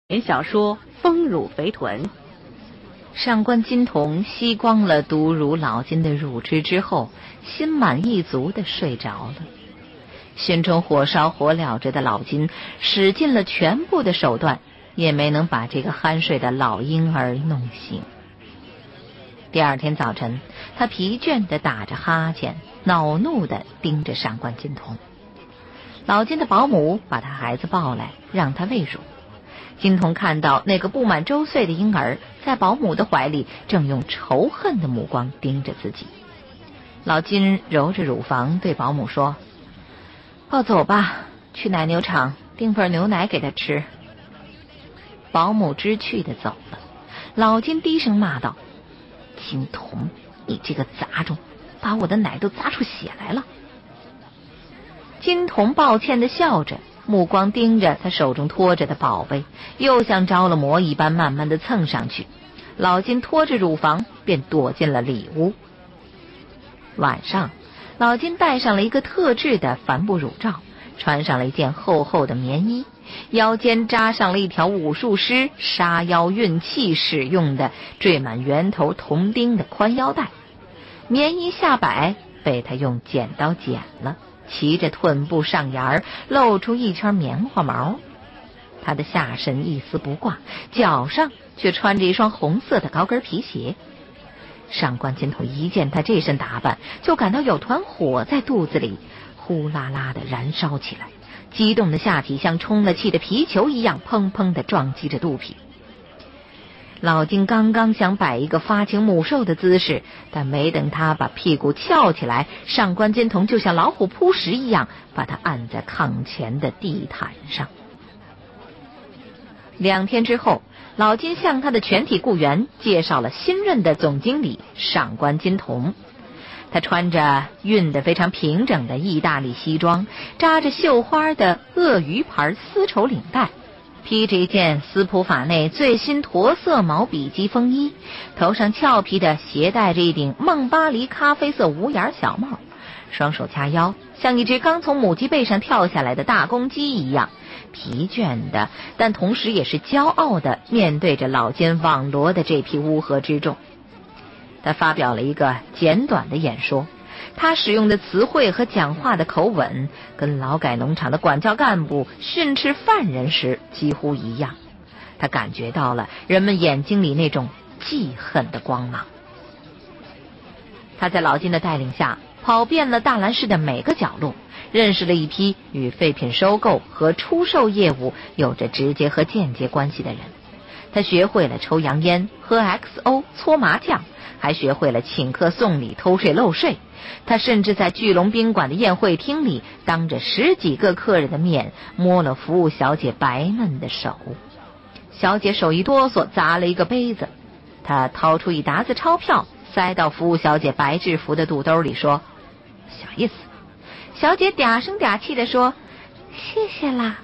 小说《丰乳肥臀》。 上官金童吸光了毒乳老金的乳汁之后，心满意足地睡着了。心中火烧火燎着的老金使尽了全部的手段，也没能把这个酣睡的老婴儿弄醒。第二天早晨，他疲倦地打着哈欠，恼怒地盯着上官金童。老金的保姆把他孩子抱来，让他喂乳。金童看到那个不满周岁的婴儿在保姆的怀里，正用仇恨的目光盯着自己。老金揉着乳房对保姆说：“抱走吧，去奶牛场订份牛奶给他吃。”保姆知趣地走了。老金低声骂道：“金童，你这个杂种，把我的奶都砸出血来了。”金童抱歉地笑着，目光盯着他手中拖着的宝贝，又像着了魔一般慢慢地蹭上去。老金拖着乳房便躲进了里屋。晚上，老金戴上了一个特制的帆布乳罩，穿上了一件厚厚的棉衣，腰间扎上了一条武术师杀妖运气使用的缀满圆头铜钉的宽腰带。棉衣下摆被他用剪刀剪了，骑着臀部上沿露出一圈棉花毛。他的下身一丝不挂，脚上却穿着一双红色的高跟皮鞋。上官金童一见他这身打扮，就感到有团火在肚子里呼啦啦地燃烧起来，激动的下体像充了气的皮球一样砰砰地撞击着肚皮。老金刚刚想摆一个发情母兽的姿势，但没等他把屁股翘起来，上官金童就像老虎扑食一样把他按在炕前的地毯上。2天之后，老金向他的全体雇员介绍了新任的总经理上官金童。他穿着熨得非常平整的意大利西装，扎着绣花的鳄鱼牌丝绸领带，披着一件斯普法内最新驼色毛笔记风衣，头上俏皮地携带着一顶梦巴黎咖啡色无檐小帽，双手掐腰，像一只刚从母鸡背上跳下来的大公鸡一样，疲倦的但同时也是骄傲的面对着老金网罗的这批乌合之众。他发表了一个简短的演说，他使用的词汇和讲话的口吻跟劳改农场的管教干部训斥犯人时几乎一样。他感觉到了人们眼睛里那种记恨的光芒。他在老金的带领下跑遍了大兰市的每个角落，认识了一批与废品收购和出售业务有着直接和间接关系的人。他学会了抽洋烟、喝 XO、搓麻将，还学会了请客送礼、偷税漏税。他甚至在巨龙宾馆的宴会厅里当着10几个客人的面摸了服务小姐白嫩的手。小姐手一哆嗦，砸了一个杯子。他掏出一沓子钞票塞到服务小姐白制服的肚兜里，说：“小意思。”小姐嗲声嗲气地说：“谢谢啦。”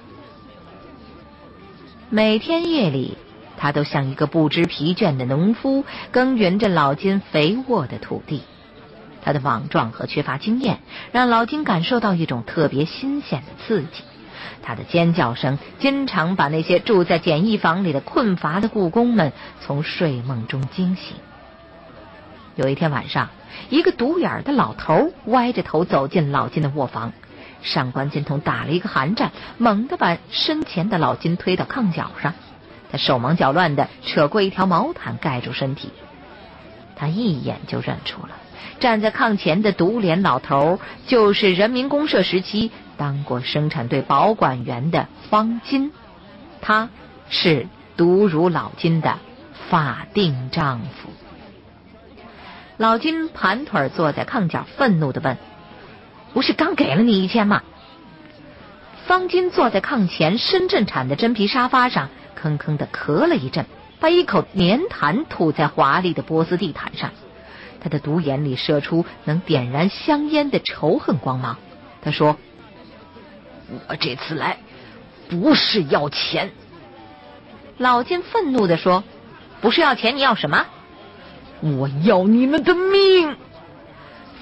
每天夜里，他都像一个不知疲倦的农夫，耕耘着老金肥沃的土地。他的莽撞和缺乏经验让老金感受到一种特别新鲜的刺激。他的尖叫声经常把那些住在简易房里的困乏的雇工们从睡梦中惊醒。有一天晚上，一个独眼的老头歪着头走进老金的卧房。上官金童打了一个寒战，猛地把身前的老金推到炕角上。他手忙脚乱地扯过一条毛毯盖住身体。他一眼就认出了站在炕前的独脸老头就是人民公社时期当过生产队保管员的方金，他是毒乳老金的法定丈夫。老金盘腿坐在炕角，愤怒地问：“不是刚给了你1000吗？”方金坐在炕前深圳产的真皮沙发上，吭吭地咳了一阵，把一口粘痰吐在华丽的波斯地毯上。他的独眼里射出能点燃香烟的仇恨光芒。他说：“我这次来不是要钱。”老金愤怒地说：“不是要钱，你要什么？”“我要你们的命！”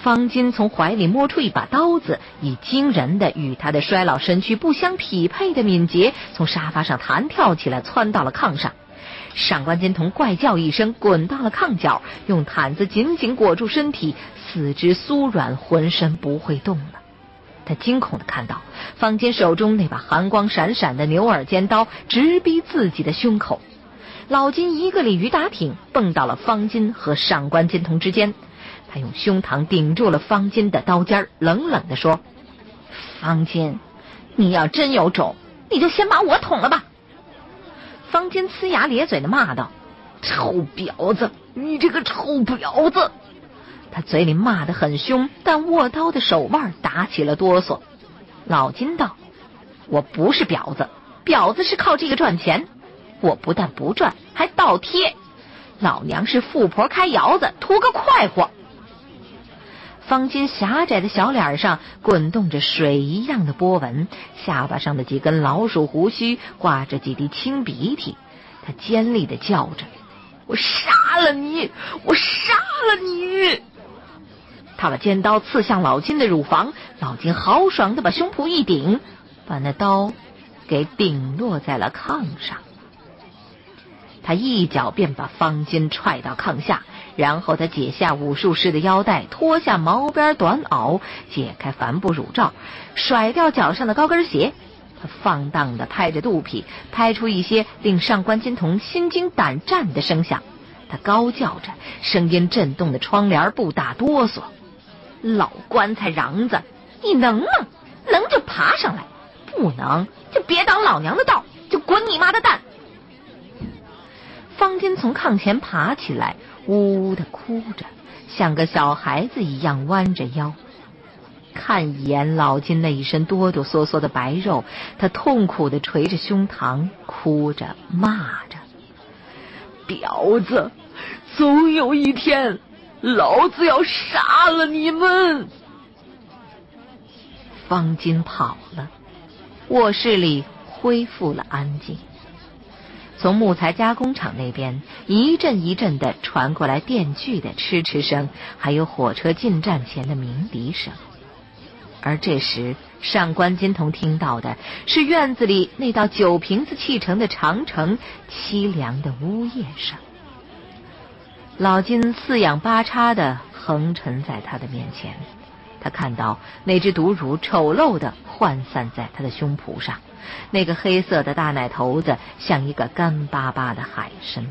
方巾从怀里摸出一把刀子，以惊人的与他的衰老身躯不相匹配的敏捷，从沙发上弹跳起来，窜到了炕上。上官金童怪叫一声，滚到了炕角，用毯子紧紧裹住身体，四肢酥软，浑身不会动了。他惊恐地看到方巾手中那把寒光闪闪的牛耳尖刀直逼自己的胸口。老金一个鲤鱼打挺，蹦到了方巾和上官金童之间，他用胸膛顶住了方巾的刀尖，冷冷地说：方巾，你要真有种，你就先把我捅了吧。方巾呲牙咧嘴地骂道：臭婊子，你这个臭婊子！他嘴里骂得很凶，但握刀的手腕打起了哆嗦。老金道：我不是婊子，婊子是靠这个赚钱，我不但不赚，还倒贴。老娘是富婆开窑子，图个快活。方巾狭窄的小脸上滚动着水一样的波纹，下巴上的几根老鼠胡须挂着几滴青鼻涕，他尖利地叫着：我杀了你，我杀了你！他把尖刀刺向老金的乳房，老金豪爽地把胸脯一顶，把那刀给顶落在了炕上。他一脚便把方巾踹到炕下，然后他解下武术式的腰带，脱下毛边短袄，解开帆布乳罩，甩掉脚上的高跟鞋。他放荡地拍着肚皮，拍出一些令上官金童心惊胆战的声响。他高叫着，声音震动的窗帘布打哆嗦：老棺材瓤子，你能吗？能就爬上来，不能就别挡老娘的道，就滚你妈的蛋！方巾从炕前爬起来，呜呜地哭着，像个小孩子一样弯着腰。看一眼老金那一身哆哆嗦嗦的白肉，他痛苦地捶着胸膛，哭着骂着：婊子，总有一天老子要杀了你们！方巾跑了，卧室里恢复了安静。从木材加工厂那边一阵一阵地传过来电锯的嗤嗤声，还有火车进站前的鸣笛声。而这时上官金童听到的是院子里那道酒瓶子砌成的长城凄凉的呜咽声。老金四仰八叉地横陈在他的面前，他看到那只毒乳丑陋地涣散在他的胸脯上，那个黑色的大奶头子像一个干巴巴的海参。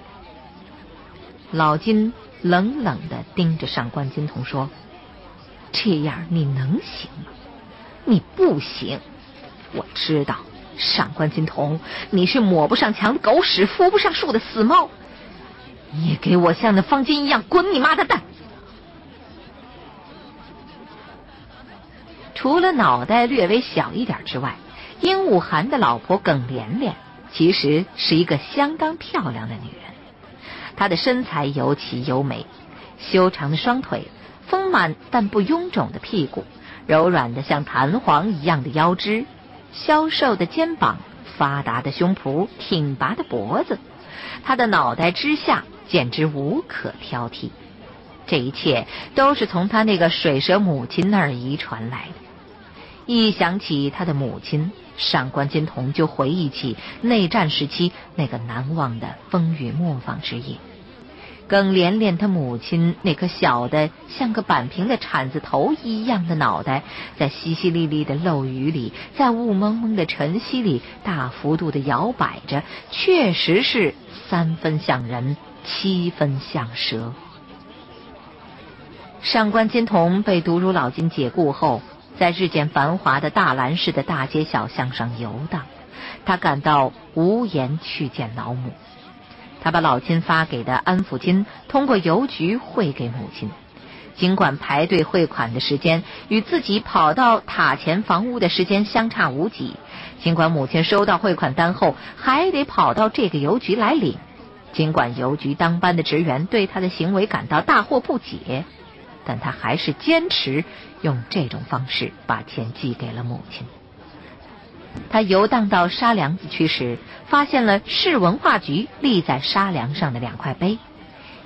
老金冷冷地盯着上官金童说：这样你能行吗？你不行。我知道，上官金童，你是抹不上墙的狗屎，扶不上树的死猫。你也给我像那方巾一样滚你妈的蛋！除了脑袋略微小一点之外，殷武寒的老婆耿连连其实是一个相当漂亮的女人。她的身材尤其优美，修长的双腿，丰满但不臃肿的屁股，柔软的像弹簧一样的腰肢，消瘦的肩膀，发达的胸脯，挺拔的脖子。她的脑袋之下简直无可挑剔。这一切都是从她那个水蛇母亲那儿遗传来的。一想起她的母亲，上官金童就回忆起内战时期那个难忘的风雨磨坊之夜。耿连连他母亲那颗小的像个板平的铲子头一样的脑袋，在淅淅沥沥的漏雨里，在雾蒙蒙的晨曦里大幅度的摇摆着，确实是3分像人，7分像蛇。上官金童被毒乳老金解雇后，在日渐繁华的大兰市的大街小巷上游荡，他感到无颜去见老母。他把老金发给的安抚金通过邮局汇给母亲，尽管排队汇款的时间与自己跑到塔前房屋的时间相差无几，尽管母亲收到汇款单后还得跑到这个邮局来领，尽管邮局当班的职员对他的行为感到大惑不解，但他还是坚持用这种方式把钱寄给了母亲。他游荡到沙梁子区时，发现了市文化局立在沙梁上的2块碑，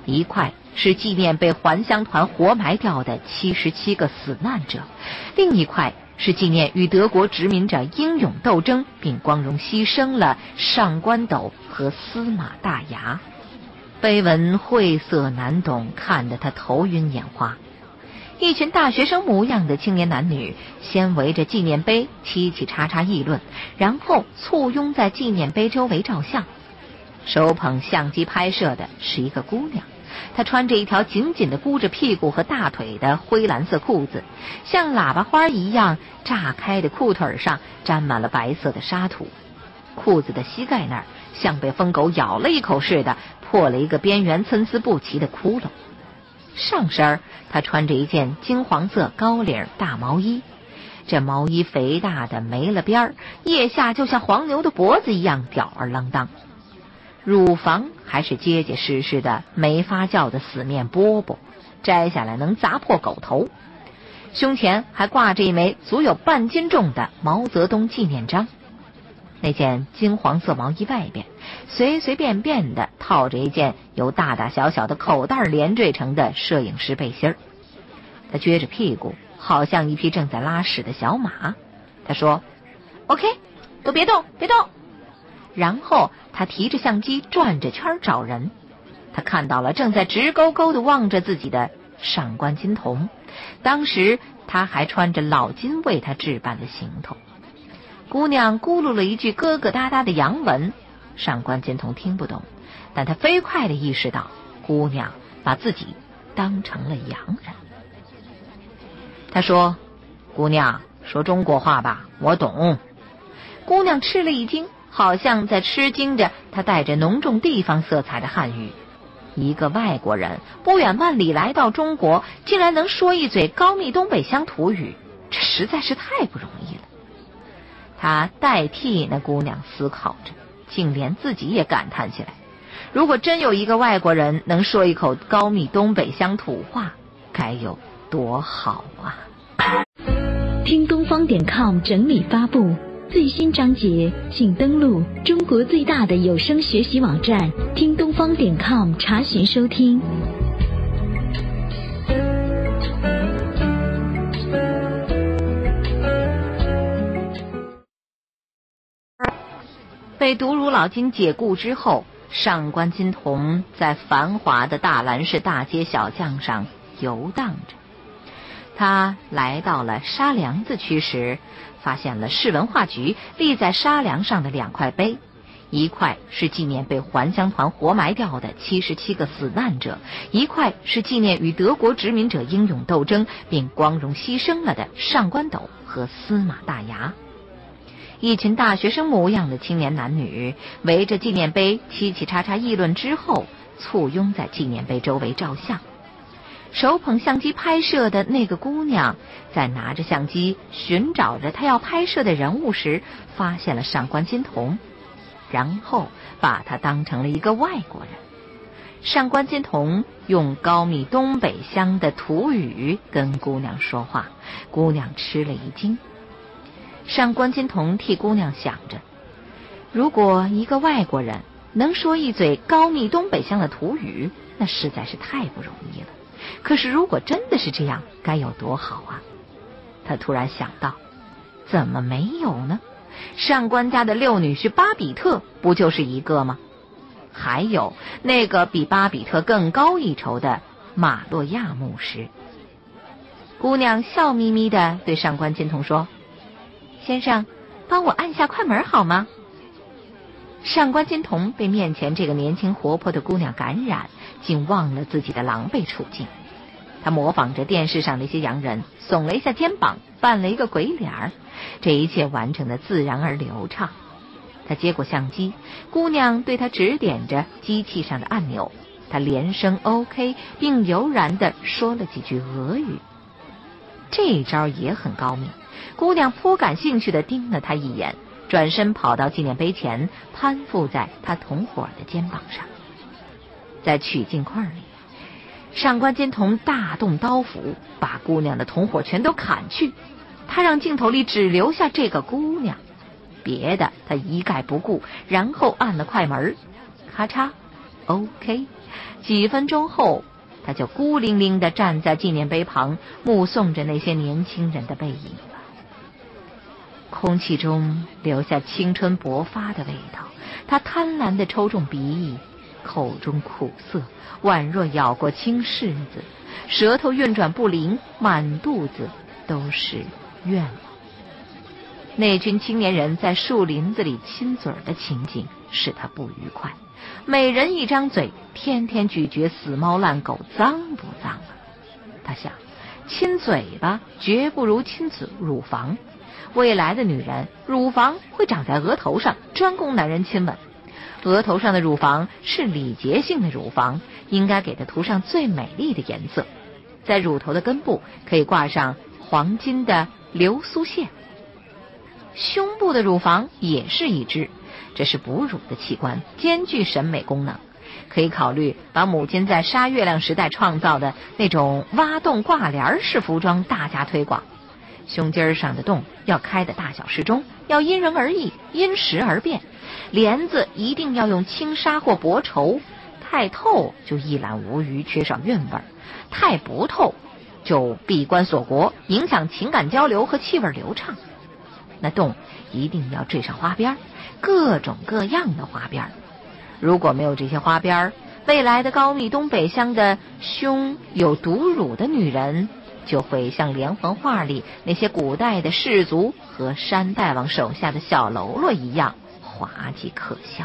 一块是纪念被还乡团活埋掉的77个死难者，另一块是纪念与德国殖民者英勇斗争并光荣牺牲了上官斗和司马大牙。碑文晦涩难懂，看得他头晕眼花。一群大学生模样的青年男女先围着纪念碑嘁嘁喳喳议论，然后簇拥在纪念碑周围照相。手捧相机拍摄的是一个姑娘，她穿着一条紧紧的箍着屁股和大腿的灰蓝色裤子，像喇叭花一样炸开的裤腿上沾满了白色的沙土，裤子的膝盖那儿像被疯狗咬了一口似的破了一个边缘参差不齐的窟窿。上身她穿着一件金黄色高领大毛衣，这毛衣肥大的没了边儿，腋下就像黄牛的脖子一样吊儿郎当。乳房还是结结实实的没发酵的死面饽饽，摘下来能砸破狗头。胸前还挂着一枚足有半斤重的毛泽东纪念章。那件金黄色毛衣外边随随便便的套着一件由大大小小的口袋连缀成的摄影师背心儿。他撅着屁股，好像一匹正在拉屎的小马。他说 OK， 都别动别动。然后他提着相机转着圈找人。他看到了正在直勾勾地望着自己的上官金童，当时他还穿着老金为他置办的行头。姑娘咕噜了一句疙疙瘩瘩的洋文，上官金童听不懂，但他飞快地意识到姑娘把自己当成了洋人。他说，姑娘说中国话吧，我懂。姑娘吃了一惊，好像在吃惊着他带着浓重地方色彩的汉语。一个外国人不远万里来到中国，竟然能说一嘴高密东北乡土语，这实在是太不容易了。他代替那姑娘思考着，竟连自己也感叹起来，如果真有一个外国人能说一口高密东北乡土话，该有多好啊。 听东方.com 整理发布最新章节，请登录中国最大的有声学习网站听东方.com查询收听。 被独乳老金解雇之后，上官金童在繁华的大兰市大街小巷上游荡着。他来到了沙梁子区时，发现了市文化局立在沙梁上的2块碑，一块是纪念被还乡团活埋掉的77个死难者，一块是纪念与德国殖民者英勇斗争并光荣牺牲了的上官斗和司马大牙。一群大学生模样的青年男女围着纪念碑嘁嘁喳喳议论之后，簇拥在纪念碑周围照相。手捧相机拍摄的那个姑娘在拿着相机寻找着她要拍摄的人物时，发现了上官金童，然后把他当成了一个外国人。上官金童用高密东北乡的土语跟姑娘说话，姑娘吃了一惊。上官金童替姑娘想着，如果一个外国人能说一嘴高密东北乡的土语，那实在是太不容易了。可是如果真的是这样，该有多好啊。他突然想到，怎么没有呢？上官家的6女婿巴比特不就是一个吗？还有那个比巴比特更高一筹的马洛亚牧师。姑娘笑眯眯地对上官金童说，先生，帮我按下快门好吗？上官金童被面前这个年轻活泼的姑娘感染，竟忘了自己的狼狈处境。他模仿着电视上那些洋人，耸了一下肩膀，扮了一个鬼脸儿，这一切完成的自然而流畅。他接过相机，姑娘对他指点着机器上的按钮，他连声 OK， 并悠然地说了几句俄语。这一招也很高明，姑娘颇感兴趣地盯了他一眼，转身跑到纪念碑前，攀附在他同伙的肩膀上。在取镜块里，上官金童大动刀斧，把姑娘的同伙全都砍去。他让镜头里只留下这个姑娘，别的他一概不顾，然后按了快门。咔嚓， OK。几分钟后，他就孤零零地站在纪念碑旁，目送着那些年轻人的背影了。空气中留下青春勃发的味道，他贪婪地抽中鼻翼，口中苦涩，宛若咬过青柿子，舌头运转不灵，满肚子都是愿望。那群青年人在树林子里亲嘴的情景使他不愉快，每人一张嘴，天天咀嚼死猫烂狗，脏不脏啊？他想，亲嘴巴绝不如亲乳房，未来的女人乳房会长在额头上，专供男人亲吻。额头上的乳房是礼节性的乳房，应该给它涂上最美丽的颜色。在乳头的根部可以挂上黄金的流苏线。胸部的乳房也是一只，这是哺乳的器官，兼具审美功能，可以考虑把母亲在杀月亮时代创造的那种挖洞挂帘式服装大加推广。胸襟上的洞要开的大小适中，要因人而异，因时而变。帘子一定要用轻纱或薄绸，太透就一览无余，缺少韵味；太不透就闭关锁国，影响情感交流和气味流畅。那洞一定要缀上花边，各种各样的花边。如果没有这些花边，未来的高密东北乡的胸有毒乳的女人就会像连环画里那些古代的士族和山大王手下的小喽啰一样滑稽可笑。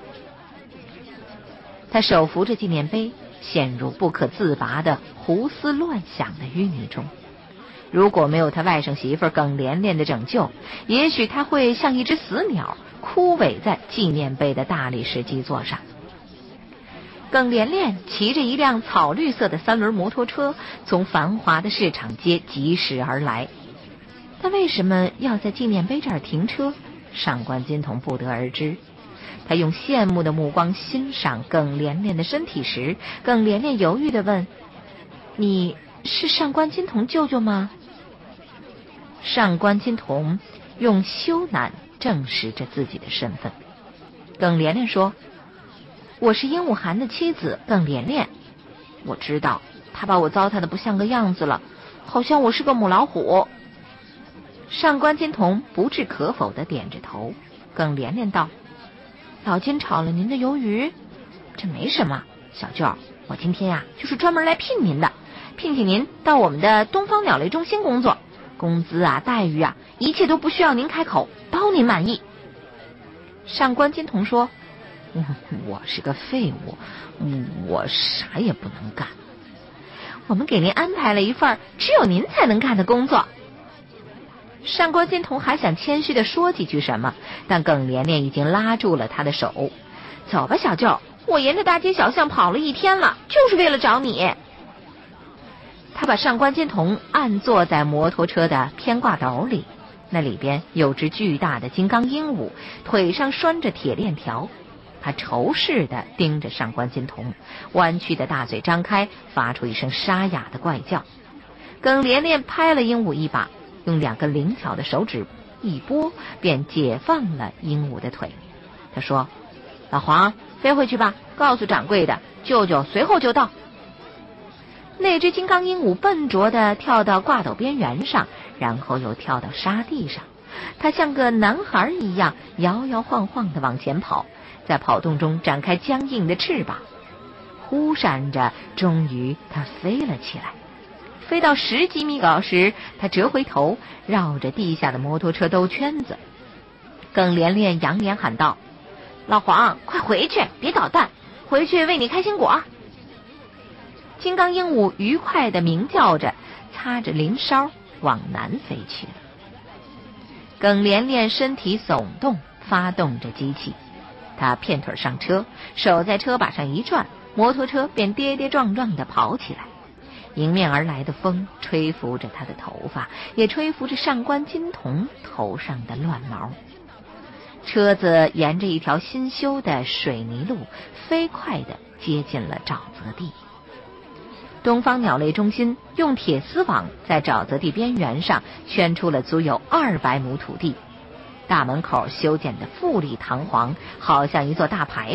他手扶着纪念碑，陷入不可自拔的胡思乱想的淤泥中。如果没有他外甥媳妇耿连连的拯救，也许他会像一只死鸟，枯萎在纪念碑的大理石基座上。耿连连骑着一辆草绿色的3轮摩托车，从繁华的市场街疾驶而来。他为什么要在纪念碑这儿停车？上官金童不得而知。他用羡慕的目光欣赏耿连连的身体时，耿连连犹豫地问：“你是上官金童舅舅吗？”上官金童用羞赧证实着自己的身份。耿连连说：“我是殷武寒的妻子耿连连。我知道他把我糟蹋的不像个样子了，好像我是个母老虎。”上官金童不置可否地点着头。耿连连道：“老金炒了您的鱿鱼，这没什么，小舅，我今天就是专门来聘您的，聘请您到我们的东方鸟类中心工作，工资待遇一切都不需要您开口，包您满意。”上官金童说：“我是个废物，我啥也不能干。我们给您安排了一份只有您才能干的工作。”上官金童还想谦虚地说几句什么，但耿连连已经拉住了他的手。“走吧，小舅，我沿着大街小巷跑了一天了，就是为了找你。”他把上官金童按坐在摩托车的偏挂斗里，那里边有只巨大的金刚鹦鹉，腿上拴着铁链条。他仇视地盯着上官金童，弯曲的大嘴张开，发出一声沙哑的怪叫。耿连连拍了鹦鹉一把，用2根灵巧的手指一拨，便解放了鹦鹉的腿。他说：“老黄，飞回去吧，告诉掌柜的，舅舅随后就到。”那只金刚鹦鹉笨拙地跳到挂斗边缘上，然后又跳到沙地上。它像个男孩一样摇摇晃晃地往前跑，在跑动中展开僵硬的翅膀，忽闪着，终于它飞了起来。飞到10几米高时，他折回头，绕着地下的摩托车兜圈子。耿连连扬言喊道：“老黄，快回去，别捣蛋，回去喂你开心果。”金刚鹦鹉愉快地鸣叫着，擦着林梢往南飞去了。耿连连身体耸动，发动着机器。他片腿上车，手在车把上一转，摩托车便跌跌撞撞地跑起来。迎面而来的风吹拂着他的头发，也吹拂着上官金童头上的乱毛。车子沿着一条新修的水泥路飞快地接近了沼泽地。东方鸟类中心用铁丝网在沼泽地边缘上圈出了足有200亩土地，大门口修建的富丽堂皇，好像一座大牌坊。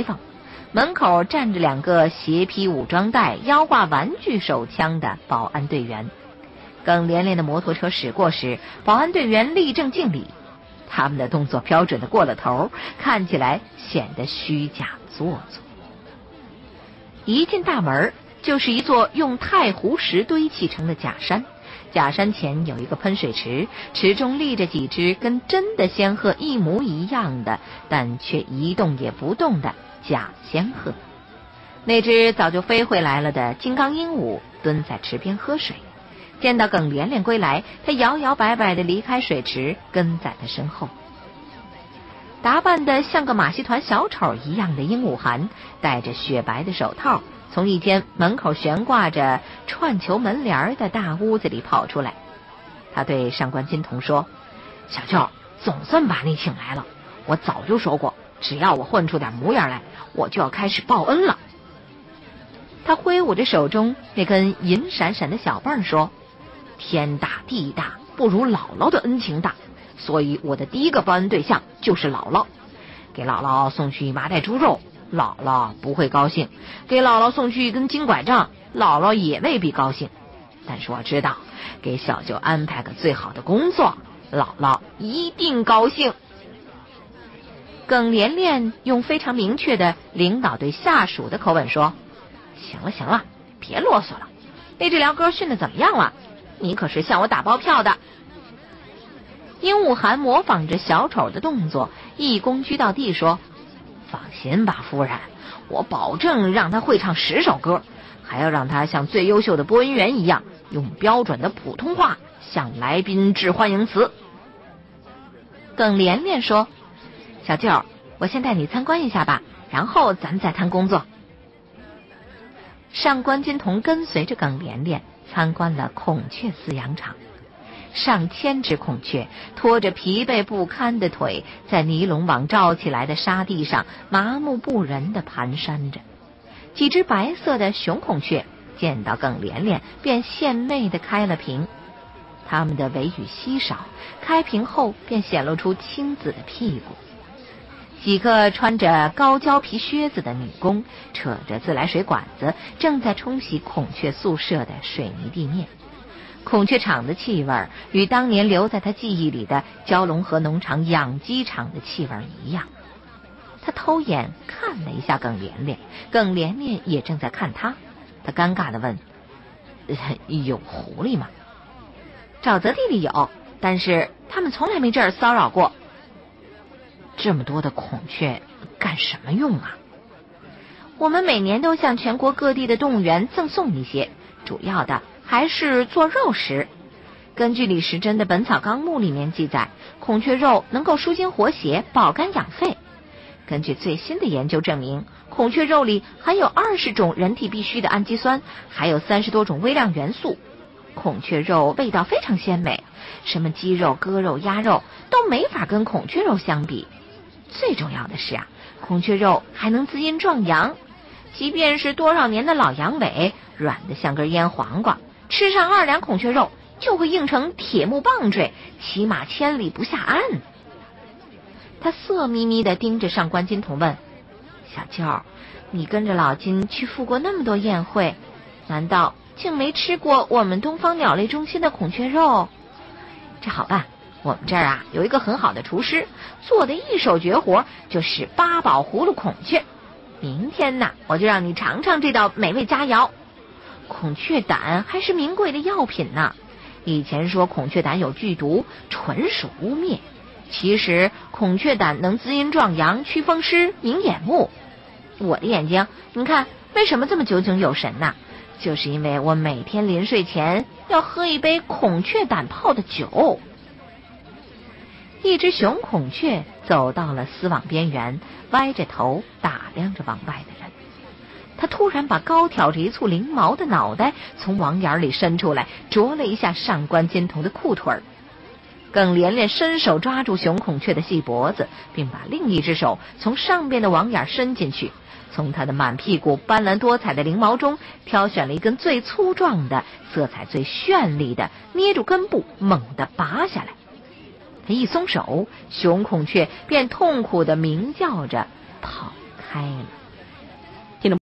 门口站着2个斜披武装带、腰挂玩具手枪的保安队员。耿连连的摩托车驶过时，保安队员立正敬礼，他们的动作标准的过了头，看起来显得虚假做作。一进大门，就是一座用太湖石堆砌成的假山，假山前有一个喷水池，池中立着几只跟真的仙鹤一模一样的，但却一动也不动的假仙鹤。那只早就飞回来了的金刚鹦鹉蹲在池边喝水，见到耿连连归来，他摇摇摆摆地离开水池，跟在他身后。打扮得像个马戏团小丑一样的鹦鹉寒戴着雪白的手套，从一间门口悬挂着串球门帘的大屋子里跑出来。他对上官金童说：“小舅，总算把你请来了。我早就说过，只要我混出点模样来，我就要开始报恩了。”他挥舞着手中那根银闪闪的小棒说：“天大地大，不如姥姥的恩情大，所以我的第一个报恩对象就是姥姥。给姥姥送去1麻袋猪肉，姥姥不会高兴；给姥姥送去1根金拐杖，姥姥也未必高兴。但是我知道，给小舅安排个最好的工作，姥姥一定高兴。”耿连连用非常明确的领导对下属的口吻说：“行了行了，别啰嗦了。那只辽哥训得怎么样了？你可是向我打包票的。”鹦鹉寒模仿着小丑的动作，一躬居到地说：“放心吧，夫人，我保证让他会唱10首歌，还要让他像最优秀的播音员一样，用标准的普通话向来宾致欢迎词。”耿连连说：“小舅，我先带你参观一下吧，然后咱们再谈工作。”上官金童跟随着耿连连参观了孔雀饲养场。上千只孔雀拖着疲惫不堪的腿，在尼龙网罩起来的沙地上麻木不仁地蹒跚着。几只白色的雄孔雀见到耿连连便献媚地开了屏，它们的尾羽稀少，开屏后便显露出青紫的屁股。几个穿着高胶皮靴子的女工扯着自来水管子，正在冲洗孔雀宿舍的水泥地面。孔雀场的气味与当年留在他记忆里的蛟龙河农场养鸡场的气味一样。他偷眼看了一下耿连连，耿连连也正在看他。他尴尬地问：“有狐狸吗？”“沼泽地里有，但是他们从来没这儿骚扰过。”“这么多的孔雀干什么用啊？”“我们每年都向全国各地的动物园赠送一些，主要的还是做肉食。根据李时珍的《本草纲目》里面记载，孔雀肉能够舒筋活血、保肝养肺。根据最新的研究证明，孔雀肉里含有20种人体必需的氨基酸，还有30多种微量元素。孔雀肉味道非常鲜美，什么鸡肉、鸽肉、鸭肉都没法跟孔雀肉相比。最重要的是啊，孔雀肉还能滋阴壮阳，即便是多少年的老羊尾，软得像根腌黄瓜，吃上2两孔雀肉就会硬成铁木棒槌，骑马千里不下鞍。他色眯眯地盯着上官金童问：“小舅，你跟着老金去赴过那么多宴会，难道竟没吃过我们东方鸟类中心的孔雀肉？这好办，我们这儿啊有一个很好的厨师，做的一手绝活就是8宝葫芦孔雀。明天呢，我就让你尝尝这道美味佳肴。孔雀胆还是名贵的药品呢，以前说孔雀胆有剧毒，纯属污蔑。其实孔雀胆能滋阴壮阳、祛风湿、明眼目。我的眼睛，你看为什么这么炯炯有神呢？就是因为我每天临睡前要喝一杯孔雀胆泡的酒。”一只雄孔雀走到了丝网边缘，歪着头打量着网外的人。他突然把高挑着一簇翎毛的脑袋从网眼里伸出来，啄了一下上官金童的裤腿儿。耿连连伸手抓住雄孔雀的细脖子，并把另一只手从上边的网眼伸进去，从他的满屁股斑斓多彩的翎毛中挑选了一根最粗壮的、色彩最绚丽的，捏住根部猛地拔下来。他一松手，雄孔雀便痛苦地鸣叫着跑开了。 听众